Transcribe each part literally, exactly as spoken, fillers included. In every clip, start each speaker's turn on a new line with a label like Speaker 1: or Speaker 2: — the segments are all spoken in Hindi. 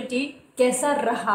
Speaker 1: ट्वेंटी कैसा रहा।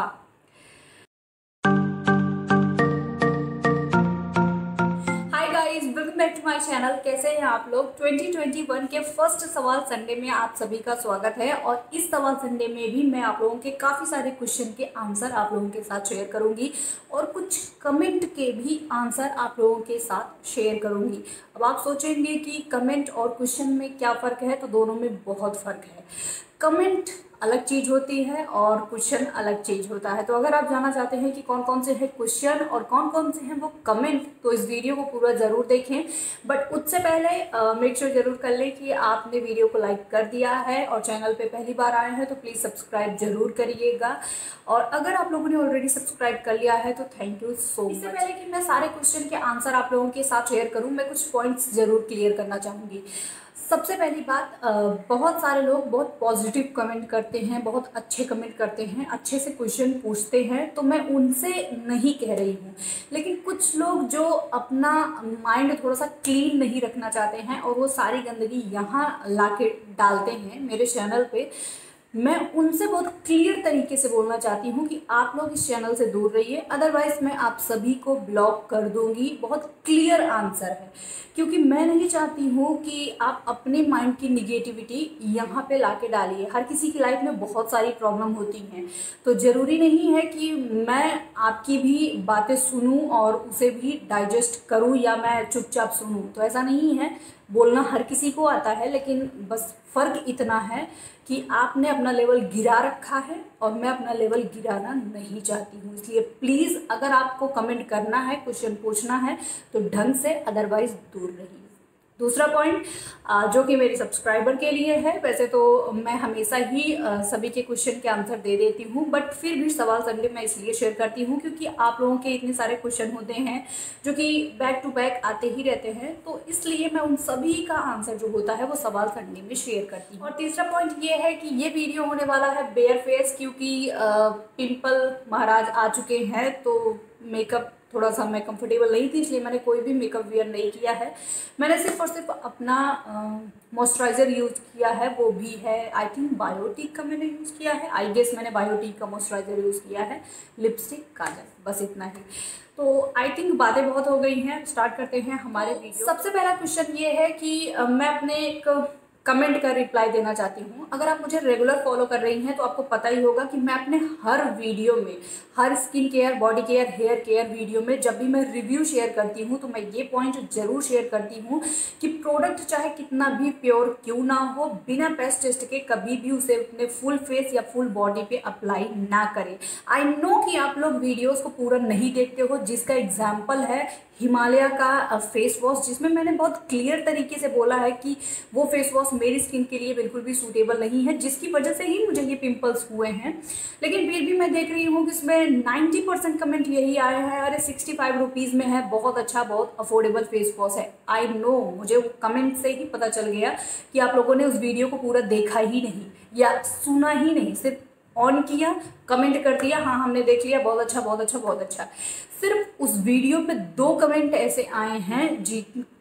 Speaker 1: Hi guys, welcome back to my channel. कैसे हैं आप लोग। ट्वेंटी ट्वेंटी वन के फर्स्ट सवाल संडे में आप सभी का स्वागत है। और इस सवाल संडे में भी मैं आप लोगों के काफ़ी सारे क्वेश्चन के आंसर आप लोगों के साथ शेयर करूंगी और कुछ कमेंट के भी आंसर आप लोगों के साथ शेयर करूंगी। अब आप सोचेंगे कि कमेंट और क्वेश्चन में क्या फ़र्क है, तो दोनों में बहुत फ़र्क है। कमेंट अलग चीज़ होती है और क्वेश्चन अलग चीज़ होता है। तो अगर आप जानना चाहते हैं कि कौन कौन से हैं क्वेश्चन और कौन कौन से हैं वो कमेंट, तो इस वीडियो को पूरा ज़रूर देखें। बट उससे पहले मेक श्योर ज़रूर कर लें कि आपने वीडियो को लाइक कर दिया है और चैनल पे पहली बार आए हैं तो प्लीज़ सब्सक्राइब ज़रूर करिएगा। और अगर आप लोगों ने ऑलरेडी सब्सक्राइब कर लिया है तो थैंक यू सो मच। इससे पहले कि मैं सारे क्वेश्चन के आंसर आप लोगों के साथ शेयर करूँ, मैं कुछ पॉइंट्स ज़रूर क्लियर करना चाहूँगी। सबसे पहली बात, बहुत सारे लोग बहुत पॉजिटिव कमेंट करते हैं, बहुत अच्छे कमेंट करते हैं, अच्छे से क्वेश्चन पूछते हैं, तो मैं उनसे नहीं कह रही हूँ। लेकिन कुछ लोग जो अपना माइंड थोड़ा सा क्लीन नहीं रखना चाहते हैं और वो सारी गंदगी यहाँ ला के डालते हैं मेरे चैनल पे, मैं उनसे बहुत क्लियर तरीके से बोलना चाहती हूँ कि आप लोग इस चैनल से दूर रहिए, अदरवाइज मैं आप सभी को ब्लॉक कर दूंगी। बहुत क्लियर आंसर है, क्योंकि मैं नहीं चाहती हूँ कि आप अपने माइंड की निगेटिविटी यहाँ पे लाके डालिए। हर किसी की लाइफ में बहुत सारी प्रॉब्लम होती हैं, तो ज़रूरी नहीं है कि मैं आपकी भी बातें सुनूँ और उसे भी डाइजेस्ट करूँ या मैं चुपचाप सुनूँ। तो ऐसा नहीं है, बोलना हर किसी को आता है, लेकिन बस फ़र्क इतना है कि आपने अपना लेवल गिरा रखा है और मैं अपना लेवल गिराना नहीं चाहती हूँ। इसलिए प्लीज़ अगर आपको कमेंट करना है, क्वेश्चन पूछना है तो ढंग से, अदरवाइज दूर रहिए। दूसरा पॉइंट जो कि मेरे सब्सक्राइबर के लिए है, वैसे तो मैं हमेशा ही सभी के क्वेश्चन के आंसर दे देती हूँ, बट फिर भी सवाल संडे मैं इसलिए शेयर करती हूँ क्योंकि आप लोगों के इतने सारे क्वेश्चन होते हैं जो कि बैक टू बैक आते ही रहते हैं, तो इसलिए मैं उन सभी का आंसर जो होता है वो सवाल संडे में शेयर करती हूँ। और तीसरा पॉइंट ये है कि ये वीडियो होने वाला है बेयर फेस, क्योंकि पिंपल महाराज आ चुके हैं, तो मेकअप थोड़ा सा मैं कंफर्टेबल नहीं थी, इसलिए मैंने कोई भी मेकअप वेयर नहीं किया है। मैंने सिर्फ और सिर्फ अपना मॉइस्चराइज़र यूज़ किया है, वो भी है आई थिंक बायोटिक का मैंने यूज़ किया है। आई गेस मैंने बायोटिक का मॉइस्चराइज़र यूज़ किया है, लिपस्टिक, काजल, बस इतना ही। तो आई थिंक बातें बहुत हो गई हैं, स्टार्ट करते हैं हमारे वीडियो। सबसे पहला क्वेश्चन ये है कि मैं अपने एक कमेंट का रिप्लाई देना चाहती हूँ। अगर आप मुझे रेगुलर फॉलो कर रही हैं तो आपको पता ही होगा कि मैं अपने हर वीडियो में, हर skin care, body care, hair care video में जब भी मैं रिव्यू शेयर करती हूँ तो मैं ये पॉइंट ज़रूर शेयर करती हूँ कि प्रोडक्ट चाहे कितना भी प्योर क्यों ना हो, बिना पेस्ट टेस्ट के कभी भी उसे अपने फुल फेस या फुल बॉडी पे अप्लाई ना करें। आई नो कि आप लोग वीडियोज़ को पूरा नहीं देखते हो, जिसका एग्जाम्पल है हिमालय का फेस वॉश, जिसमें मैंने बहुत क्लियर तरीके से बोला है कि वो फेस वॉश मेरी स्किन के लिए बिल्कुल भी सूटेबल नहीं है, जिसकी वजह से ही मुझे ये पिंपल्स हुए हैं। लेकिन फिर भी मैं देख रही हूँ कि इसमें नाइन्टी परसेंट कमेंट यही आया है, अरे सिक्सटी फाइव रुपीज़ में है, बहुत अच्छा, बहुत अफोर्डेबल फेस वॉश है। आई नो, मुझे कमेंट से ही पता चल गया कि आप लोगों ने उस वीडियो को पूरा देखा ही नहीं या सुना ही नहीं, सिर्फ ऑन किया, कमेंट कर दिया, हाँ हमने देख लिया, बहुत अच्छा, बहुत अच्छा, बहुत अच्छा। सिर्फ उस वीडियो पे दो कमेंट ऐसे आए हैं जी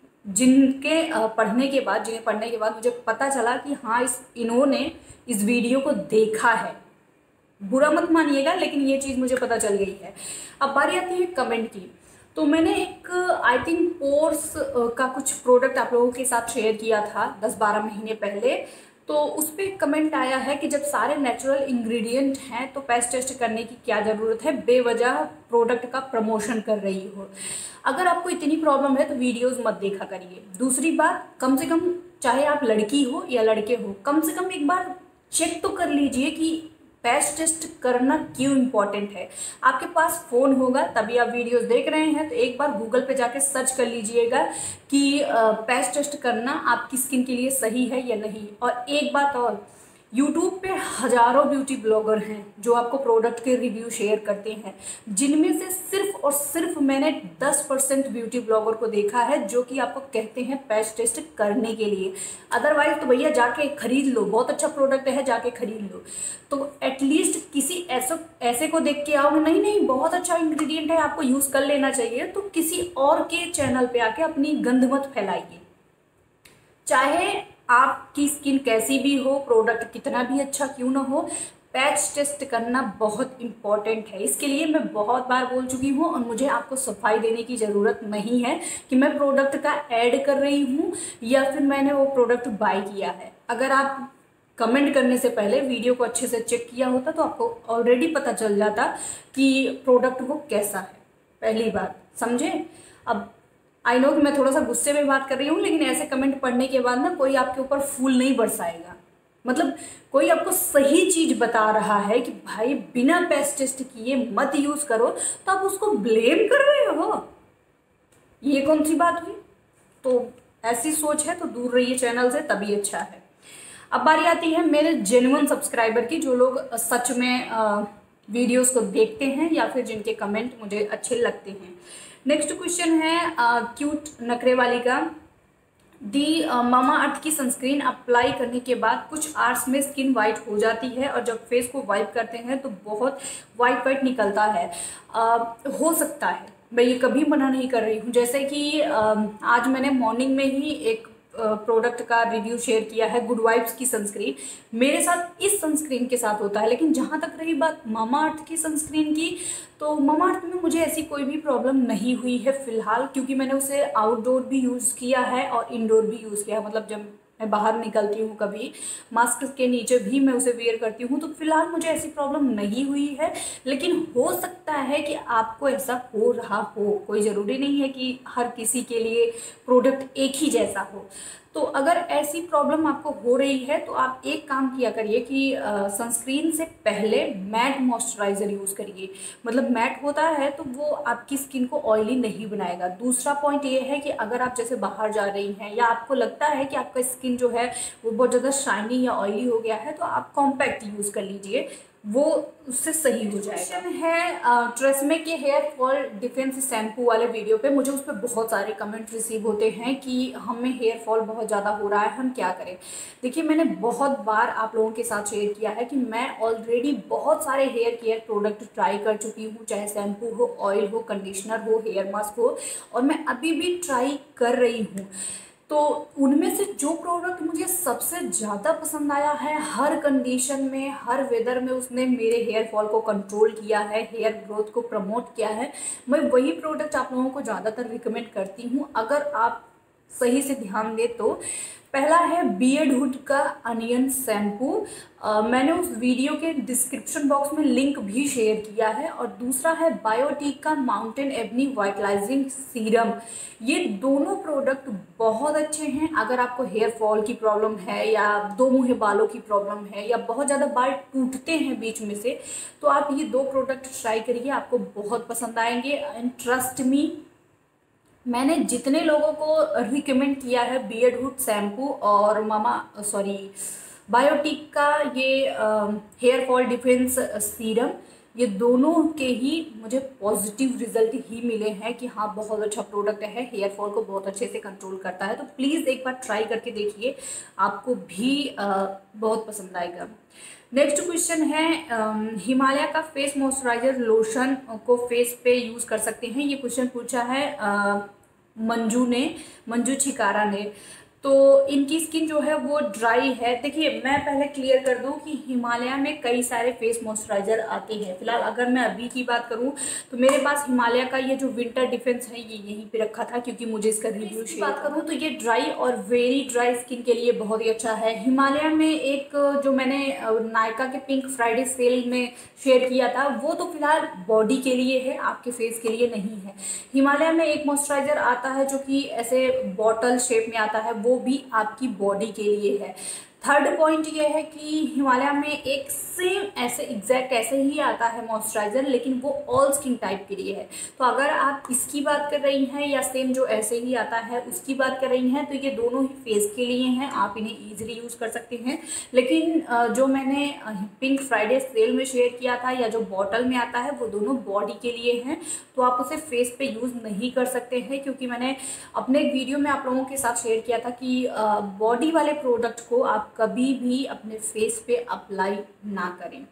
Speaker 1: जिनके पढ़ने के बाद जिन्हें पढ़ने के बाद मुझे पता चला कि हाँ इस इन्होंने इस वीडियो को देखा है। बुरा मत मानिएगा, लेकिन ये चीज़ मुझे पता चल गई है। अब बारी आती है कमेंट की। तो मैंने एक आई थिंक पोर्स का कुछ प्रोडक्ट आप लोगों के साथ शेयर किया था दस बारह महीने पहले, तो उस पर कमेंट आया है कि जब सारे नेचुरल इंग्रेडिएंट हैं तो पेस्ट टेस्ट करने की क्या ज़रूरत है, बेवजह प्रोडक्ट का प्रमोशन कर रही हो। अगर आपको इतनी प्रॉब्लम है तो वीडियोस मत देखा करिए। दूसरी बात, कम से कम चाहे आप लड़की हो या लड़के हो, कम से कम एक बार चेक तो कर लीजिए कि पेस्ट टेस्ट करना क्यों इम्पॉर्टेंट है। आपके पास फ़ोन होगा तभी आप वीडियोस देख रहे हैं, तो एक बार गूगल पे जाके सर्च कर लीजिएगा कि पेस्ट टेस्ट करना आपकी स्किन के लिए सही है या नहीं। और एक बात और, यूट्यूब पे हज़ारों ब्यूटी ब्लॉगर हैं जो आपको प्रोडक्ट के रिव्यू शेयर करते हैं, जिनमें से सिर्फ और सिर्फ मैंने दस परसेंट ब्यूटी ब्लॉगर को देखा है जो कि आपको कहते हैं पेस्ट टेस्ट करने के लिए। अदरवाइज तो भैया जाके खरीद लो, बहुत अच्छा प्रोडक्ट है, जाके खरीद लो। तो एटलीस्ट किसी ऐसे ऐसे को देख के आओगे, नहीं नहीं बहुत अच्छा इंग्रेडिएंट है, आपको यूज़ कर लेना चाहिए, तो किसी और के चैनल पे आके अपनी गंद मत फैलाइए। चाहे आपकी स्किन कैसी भी हो, प्रोडक्ट कितना भी अच्छा क्यों ना हो, पैच टेस्ट करना बहुत इम्पॉर्टेंट है। इसके लिए मैं बहुत बार बोल चुकी हूँ और मुझे आपको सफाई देने की ज़रूरत नहीं है कि मैं प्रोडक्ट का ऐड कर रही हूँ या फिर मैंने वो प्रोडक्ट बाय किया है। अगर आप कमेंट करने से पहले वीडियो को अच्छे से चेक किया होता तो आपको ऑलरेडी पता चल जाता कि प्रोडक्ट वो कैसा है। पहली बात समझे। अब आई नो कि मैं थोड़ा सा गुस्से में बात कर रही हूँ, लेकिन ऐसे कमेंट पढ़ने के बाद ना कोई आपके ऊपर फूल नहीं बरसाएगा। मतलब कोई आपको सही चीज बता रहा है कि भाई बिना पैच टेस्ट किए मत यूज करो, तो आप उसको ब्लेम कर रहे हो, ये कौन सी बात हुई। तो ऐसी सोच है तो दूर रहिए चैनल से, तभी अच्छा है। अब बारी आती है मेरे जेन्युइन सब्सक्राइबर की, जो लोग सच में वीडियोस को देखते हैं या फिर जिनके कमेंट मुझे अच्छे लगते हैं। नेक्स्ट क्वेश्चन है क्यूट नखरे वाली का। दी मामा अर्थ की सनस्क्रीन अप्लाई करने के बाद कुछ आवर्स में स्किन वाइट हो जाती है और जब फेस को वाइप करते हैं तो बहुत वाइट वाइट निकलता है। आ, हो सकता है, मैं ये कभी मना नहीं कर रही हूँ। जैसे कि आ, आज मैंने मॉर्निंग में ही एक प्रोडक्ट का रिव्यू शेयर किया है, गुड वाइब्स की सनस्क्रीन। मेरे साथ इस सनस्क्रीन के साथ होता है, लेकिन जहाँ तक रही बात मामा अर्थ की सनस्क्रीन की, तो मामा अर्थ में मुझे ऐसी कोई भी प्रॉब्लम नहीं हुई है फिलहाल, क्योंकि मैंने उसे आउटडोर भी यूज़ किया है और इंडोर भी यूज़ किया है। मतलब जब मैं बाहर निकलती हूँ कभी, मास्क के नीचे भी मैं उसे वेयर करती हूँ, तो फिलहाल मुझे ऐसी प्रॉब्लम नहीं हुई है। लेकिन हो सकता है कि आपको ऐसा हो रहा हो, कोई ज़रूरी नहीं है कि हर किसी के लिए प्रोडक्ट एक ही जैसा हो। तो अगर ऐसी प्रॉब्लम आपको हो रही है तो आप एक काम किया करिए कि सनस्क्रीन से पहले मैट मॉइस्चराइज़र यूज़ करिए। मतलब मैट होता है तो वो आपकी स्किन को ऑयली नहीं बनाएगा। दूसरा पॉइंट ये है कि अगर आप जैसे बाहर जा रही हैं या आपको लगता है कि आपका स्किन जो है वो बहुत ज़्यादा शाइनी या ऑयली हो गया है, तो आप कॉम्पैक्ट यूज़ कर लीजिए, वो उससे सही हो जाएगा। है ट्रेसमे के हेयर फॉल डिफेंस शैम्पू वाले वीडियो पे मुझे उस पर बहुत सारे कमेंट रिसीव होते हैं कि हमें हेयर फॉल बहुत ज़्यादा हो रहा है, हम क्या करें। देखिए, मैंने बहुत बार आप लोगों के साथ शेयर किया है कि मैं ऑलरेडी बहुत सारे हेयर केयर प्रोडक्ट ट्राई कर चुकी हूँ, चाहे शैम्पू हो, ऑयल हो, कंडीशनर हो, हेयर मास्क हो, और मैं अभी भी ट्राई कर रही हूँ। तो उनमें से जो प्रोडक्ट मुझे सबसे ज़्यादा पसंद आया है, हर कंडीशन में, हर वेदर में उसने मेरे हेयर फॉल को कंट्रोल किया है, हेयर ग्रोथ को प्रमोट किया है, मैं वही प्रोडक्ट आप लोगों को ज़्यादातर रिकमेंड करती हूँ अगर आप सही से ध्यान दें तो। पहला है बियर्डहुड का अनियन शैम्पू, मैंने उस वीडियो के डिस्क्रिप्शन बॉक्स में लिंक भी शेयर किया है। और दूसरा है बायोटिक का माउंटेन एवनी वाइटलाइजिंग सीरम। ये दोनों प्रोडक्ट बहुत अच्छे हैं अगर आपको हेयर फॉल की प्रॉब्लम है या दो मुँहे बालों की प्रॉब्लम है या बहुत ज़्यादा बाल टूटते हैं बीच में से, तो आप ये दो प्रोडक्ट ट्राई करिए, आपको बहुत पसंद आएंगे। एंड ट्रस्ट मी, मैंने जितने लोगों को रिकमेंड किया है बियर्डहुड शैम्पू और मामा सॉरी बायोटिक का ये हेयर फॉल डिफेंस सीरम, ये दोनों के ही मुझे पॉजिटिव रिजल्ट ही मिले हैं कि हाँ बहुत अच्छा प्रोडक्ट है, हेयर फॉल को बहुत अच्छे से कंट्रोल करता है। तो प्लीज़ एक बार ट्राई करके देखिए, आपको भी आ, बहुत पसंद आएगा। नेक्स्ट क्वेश्चन है हिमालय का फेस मॉइस्चराइजर लोशन को फेस पे यूज़ कर सकते हैं, ये क्वेश्चन पूछा है आ, मंजू ने, मंजू छिकारा ने। तो इनकी स्किन जो है वो ड्राई है। देखिए, मैं पहले क्लियर कर दूं कि हिमालय में कई सारे फेस मॉइस्चराइजर आते हैं। फिलहाल अगर मैं अभी की बात करूं तो मेरे पास हिमालय का ये जो विंटर डिफेंस है ये यहीं पे रखा था क्योंकि मुझे इसका रिव्यू की बात करूं तो ये ड्राई और वेरी ड्राई स्किन के लिए बहुत ही अच्छा है। हिमालय में एक जो मैंने नायका के पिंक फ्राइडे सेल में शेयर किया था वो तो फिलहाल बॉडी के लिए है, आपके फेस के लिए नहीं है। हिमालय में एक मॉइस्चराइजर आता है जो कि ऐसे बॉटल शेप में आता है, वो भी आपकी बॉडी के लिए है। थर्ड पॉइंट ये है कि हिमालय में एक सेम ऐसे एग्जैक्ट ऐसे ही आता है मॉइस्चराइजर, लेकिन वो ऑल स्किन टाइप के लिए है। तो अगर आप इसकी बात कर रही हैं या सेम जो ऐसे ही आता है उसकी बात कर रही हैं तो ये दोनों ही फेस के लिए हैं, आप इन्हें ईजिली यूज़ कर सकते हैं। लेकिन जो मैंने पिंक फ्राइडे सेल में शेयर किया था या जो बॉटल में आता है वो दोनों बॉडी के लिए हैं, तो आप उसे फेस पे यूज़ नहीं कर सकते हैं क्योंकि मैंने अपने एक वीडियो में आप लोगों के साथ शेयर किया था कि बॉडी वाले प्रोडक्ट को आप कभी भी अपने फेस पे अप्लाई ना करें।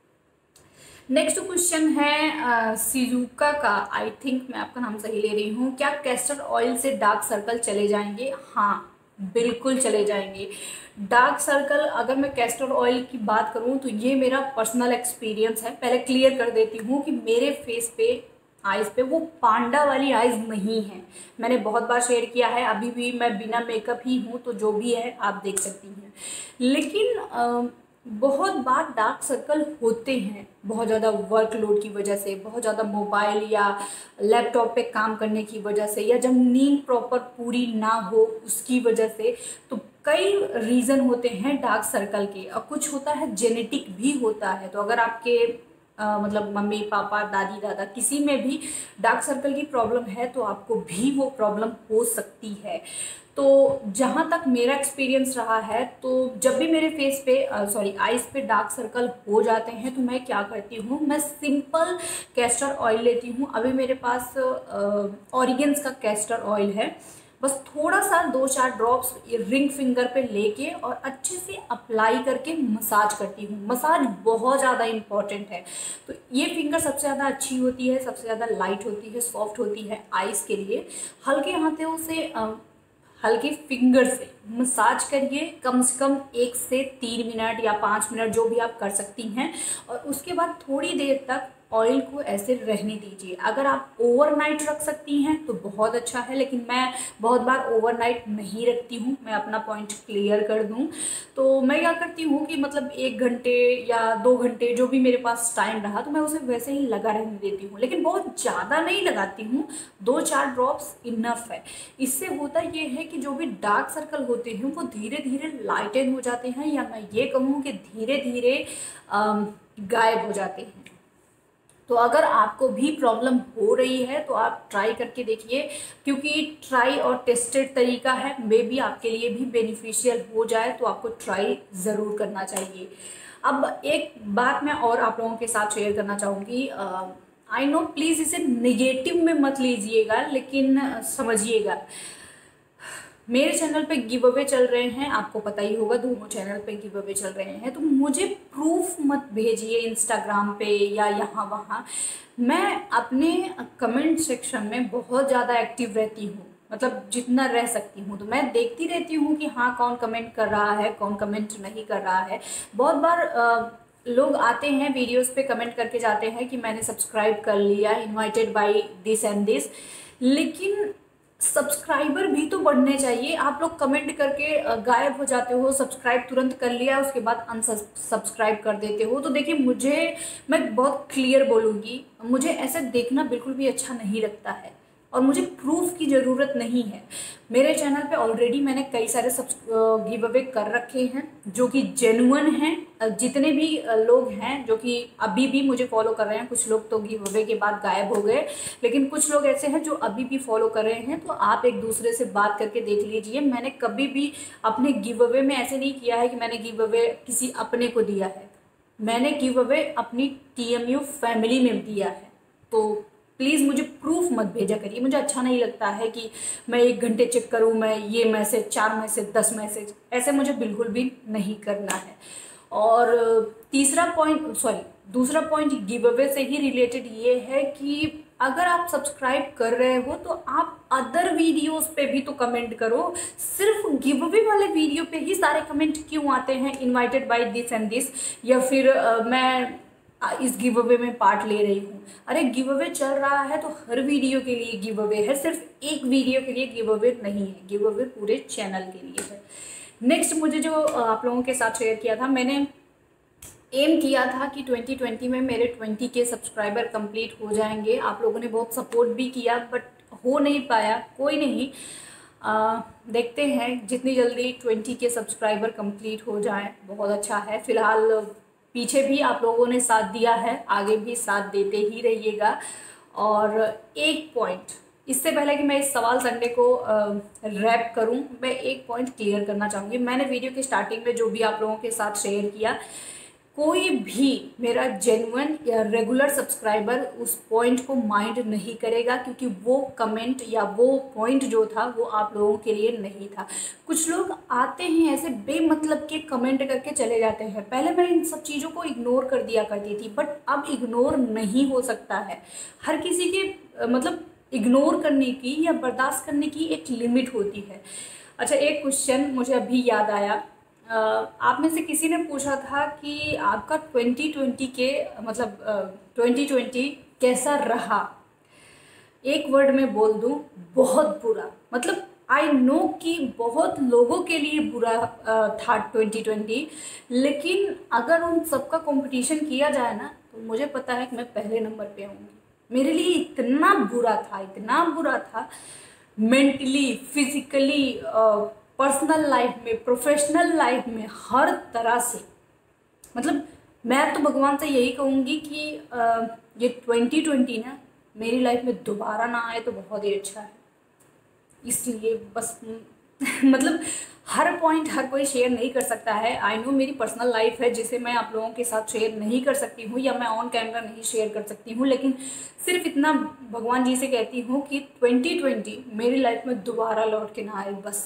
Speaker 1: नेक्स्ट क्वेश्चन है सिजुका का, आई थिंक मैं आपका नाम सही ले रही हूँ। क्या कैस्टर ऑयल से डार्क सर्कल चले जाएंगे? हाँ, बिल्कुल चले जाएंगे। डार्क सर्कल, अगर मैं कैस्टर ऑयल की बात करूं तो ये मेरा पर्सनल एक्सपीरियंस है। पहले क्लियर कर देती हूँ कि मेरे फेस पे, आइज़ पे वो पांडा वाली आइज़ नहीं है। मैंने बहुत बार शेयर किया है, अभी भी मैं बिना मेकअप ही हूँ, तो जो भी है आप देख सकती हैं। लेकिन आ, बहुत बार डार्क सर्कल होते हैं बहुत ज़्यादा वर्कलोड की वजह से, बहुत ज़्यादा मोबाइल या लैपटॉप पे काम करने की वजह से, या जब नींद प्रॉपर पूरी ना हो उसकी वजह से। तो कई रीज़न होते हैं डार्क सर्कल के, और कुछ होता है जेनेटिक भी होता है। तो अगर आपके अ, मतलब मम्मी पापा दादी दादा किसी में भी डार्क सर्कल की प्रॉब्लम है तो आपको भी वो प्रॉब्लम हो सकती है। तो जहाँ तक मेरा एक्सपीरियंस रहा है, तो जब भी मेरे फेस पे सॉरी आइज़ पे डार्क सर्कल हो जाते हैं तो मैं क्या करती हूँ, मैं सिंपल कैस्टर ऑयल लेती हूँ। अभी मेरे पास ऑरिगेंस का कैस्टर ऑयल है, बस थोड़ा सा दो चार ड्रॉप्स रिंग फिंगर पे लेके और अच्छे से अप्लाई करके मसाज करती हूँ। मसाज बहुत ज़्यादा इम्पॉर्टेंट है। तो ये फिंगर सबसे ज़्यादा अच्छी होती है, सबसे ज़्यादा लाइट होती है, सॉफ्ट होती है आइज़ के लिए। हल्के हाथों से हल्के फिंगर से मसाज करिए, कम से कम एक से तीन मिनट या पाँच मिनट जो भी आप कर सकती हैं। और उसके बाद थोड़ी देर तक ऑयल को ऐसे रहने दीजिए। अगर आप ओवरनाइट रख सकती हैं तो बहुत अच्छा है, लेकिन मैं बहुत बार ओवरनाइट नहीं रखती हूँ। मैं अपना पॉइंट क्लियर कर दूँ तो मैं क्या करती हूँ कि मतलब एक घंटे या दो घंटे जो भी मेरे पास टाइम रहा तो मैं उसे वैसे ही लगा रहने देती हूँ, लेकिन बहुत ज़्यादा नहीं लगाती हूँ। दो चार ड्रॉप्स इनफ है। इससे होता ये है कि जो भी डार्क सर्कल होते हैं वो धीरे धीरे लाइटन हो जाते हैं, या मैं ये कहूँ कि धीरे धीरे गायब हो जाते हैं। तो अगर आपको भी प्रॉब्लम हो रही है तो आप ट्राई करके देखिए, क्योंकि ट्राई और टेस्टेड तरीका है। मे बी आपके लिए भी बेनिफिशियल हो जाए, तो आपको ट्राई ज़रूर करना चाहिए। अब एक बात मैं और आप लोगों के साथ शेयर करना चाहूँगी। आई नो, प्लीज़ इसे नेगेटिव में मत लीजिएगा, लेकिन समझिएगा मेरे चैनल पे गिव अवे चल रहे हैं, आपको पता ही होगा दोनों चैनल पे गिव अवे चल रहे हैं। तो मुझे प्रूफ मत भेजिए इंस्टाग्राम पे या यहाँ वहाँ। मैं अपने कमेंट सेक्शन में बहुत ज़्यादा एक्टिव रहती हूँ, मतलब जितना रह सकती हूँ। तो मैं देखती रहती हूँ कि हाँ कौन कमेंट कर रहा है, कौन कमेंट नहीं कर रहा है। बहुत बार आ, लोग आते हैं वीडियोस पे कमेंट करके जाते हैं कि मैंने सब्सक्राइब कर लिया, invited by this and this, लेकिन सब्सक्राइबर भी तो बढ़ने चाहिए। आप लोग कमेंट करके गायब हो जाते हो, सब्सक्राइब तुरंत कर लिया उसके बाद अनसब्सक्राइब कर देते हो। तो देखिए, मुझे, मैं बहुत क्लियर बोलूँगी, मुझे ऐसे देखना बिल्कुल भी अच्छा नहीं लगता है और मुझे प्रूफ की ज़रूरत नहीं है। मेरे चैनल पे ऑलरेडी मैंने कई सारे गिव अवे कर रखे हैं जो कि जेन्युइन हैं। जितने भी लोग हैं जो कि अभी भी मुझे फॉलो कर रहे हैं, कुछ लोग तो गिव अवे के बाद गायब हो गए, लेकिन कुछ लोग ऐसे हैं जो अभी भी फॉलो कर रहे हैं। तो आप एक दूसरे से बात करके देख लीजिए। मैंने कभी भी अपने गिव अवे में ऐसे नहीं किया है कि मैंने गिव अवे किसी अपने को दिया है। मैंने गिव अवे अपनी टी एम यू फैमिली में दिया है। तो प्लीज़ मुझे प्रूफ मत भेजा करिए। मुझे अच्छा नहीं लगता है कि मैं एक घंटे चेक करूँ, मैं ये मैसेज, चार मैसेज, दस मैसेज, ऐसे मुझे बिल्कुल भी नहीं करना है। और तीसरा पॉइंट, सॉरी दूसरा पॉइंट गिव अवे से ही रिलेटेड ये है कि अगर आप सब्सक्राइब कर रहे हो तो आप अदर वीडियोस पे भी तो कमेंट करो। सिर्फ गिव अवे वाले वीडियो पे ही सारे कमेंट क्यों आते हैं, invited by this and this, या फिर uh, मैं इस गिव अवे में पार्ट ले रही हूँ। अरे गिव अवे चल रहा है तो हर वीडियो के लिए गिव अवे है, सिर्फ एक वीडियो के लिए गिव अवे नहीं है। गिव अवे पूरे चैनल के लिए है। नेक्स्ट मुझे जो आप लोगों के साथ शेयर किया था, मैंने एम किया था कि ट्वेंटी ट्वेंटी में मेरे ट्वेंटी के सब्सक्राइबर कंप्लीट हो जाएंगे। आप लोगों ने बहुत सपोर्ट भी किया, बट हो नहीं पाया। कोई नहीं, आ, देखते हैं जितनी जल्दी ट्वेंटी के सब्सक्राइबर कंप्लीट हो जाएं बहुत अच्छा है। फिलहाल पीछे भी आप लोगों ने साथ दिया है, आगे भी साथ देते ही रहिएगा। और एक पॉइंट, इससे पहले कि मैं इस सवाल संडे को रैप करूं, मैं एक पॉइंट क्लियर करना चाहूँगी। मैंने वीडियो की स्टार्टिंग में जो भी आप लोगों के साथ शेयर किया, कोई भी मेरा जेन्युइन या रेगुलर सब्सक्राइबर उस पॉइंट को माइंड नहीं करेगा, क्योंकि वो कमेंट या वो पॉइंट जो था वो आप लोगों के लिए नहीं था। कुछ लोग आते हैं ऐसे बेमतलब के कमेंट करके चले जाते हैं। पहले मैं इन सब चीज़ों को इग्नोर कर दिया करती थी, बट अब इग्नोर नहीं हो सकता है। हर किसी के मतलब इग्नोर करने की या बर्दाश्त करने की एक लिमिट होती है। अच्छा, एक क्वेश्चन मुझे अभी याद आया। अ, आप में से किसी ने पूछा था कि आपका ट्वेंटी ट्वेंटी के मतलब ट्वेंटी ट्वेंटी कैसा रहा। एक वर्ड में बोल दूं, बहुत बुरा। मतलब आई नो कि बहुत लोगों के लिए बुरा अ, था ट्वेंटी ट्वेंटी, लेकिन अगर उन सबका कंपटीशन किया जाए ना तो मुझे पता है कि मैं पहले नंबर पे आऊँगी। मेरे लिए इतना बुरा था, इतना बुरा था, मेंटली, फिजिकली, पर्सनल लाइफ में, प्रोफेशनल लाइफ में, हर तरह से। मतलब मैं तो भगवान से यही कहूँगी कि अ, ये ट्वेंटी ट्वेंटी ना मेरी लाइफ में दोबारा ना आए तो बहुत ही अच्छा है। इसलिए बस मतलब हर पॉइंट हर कोई शेयर नहीं कर सकता है। आई नो मेरी पर्सनल लाइफ है जिसे मैं आप लोगों के साथ शेयर नहीं कर सकती हूँ या मैं ऑन कैमरा नहीं शेयर कर सकती हूँ, लेकिन सिर्फ इतना भगवान जी से कहती हूँ कि ट्वेंटी ट्वेंटी मेरी लाइफ में दोबारा लौट के ना आए, बस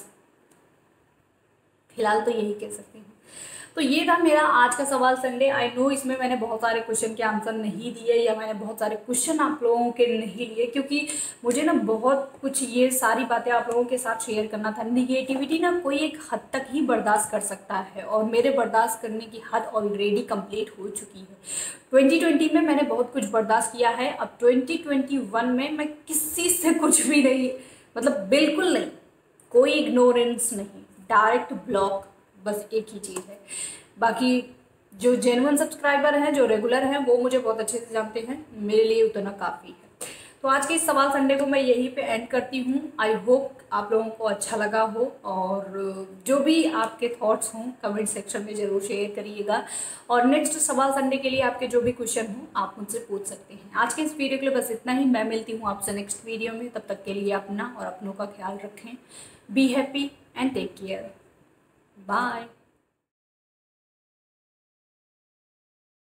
Speaker 1: फिलहाल तो यही कह सकती हूँ। तो ये था मेरा आज का सवाल संडे। आई नो इसमें मैंने बहुत सारे क्वेश्चन के आंसर नहीं दिए या मैंने बहुत सारे क्वेश्चन आप लोगों के नहीं लिए, क्योंकि मुझे ना बहुत कुछ ये सारी बातें आप लोगों के साथ शेयर करना था। निगेटिविटी ना कोई एक हद तक ही बर्दाश्त कर सकता है और मेरे बर्दाश्त करने की हद ऑलरेडी कंप्लीट हो चुकी है। ट्वेंटी ट्वेंटी में मैंने बहुत कुछ बर्दाश्त किया है। अब ट्वेंटी ट्वेंटी वन में मैं किसी से कुछ भी नहीं, मतलब बिल्कुल नहीं, कोई इग्नोरेंस नहीं, डायरेक्ट ब्लॉक, बस एक ही चीज़ है। बाकी जो जेन्युइन सब्सक्राइबर हैं, जो रेगुलर हैं, वो मुझे बहुत अच्छे से जानते हैं, मेरे लिए उतना काफ़ी है। तो आज के इस सवाल संडे को मैं यहीं पे एंड करती हूँ। आई होप आप लोगों को अच्छा लगा हो और जो भी आपके थॉट्स हों कमेंट सेक्शन में ज़रूर शेयर करिएगा। और नेक्स्ट सवाल संडे के लिए आपके जो भी क्वेश्चन हों आप मुझसे पूछ सकते हैं। आज के इस वीडियो के लिए बस इतना ही। मैं मिलती हूँ आपसे नेक्स्ट वीडियो में। तब तक के लिए अपना और अपनों का ख्याल रखें। Be happy and take care. Bye.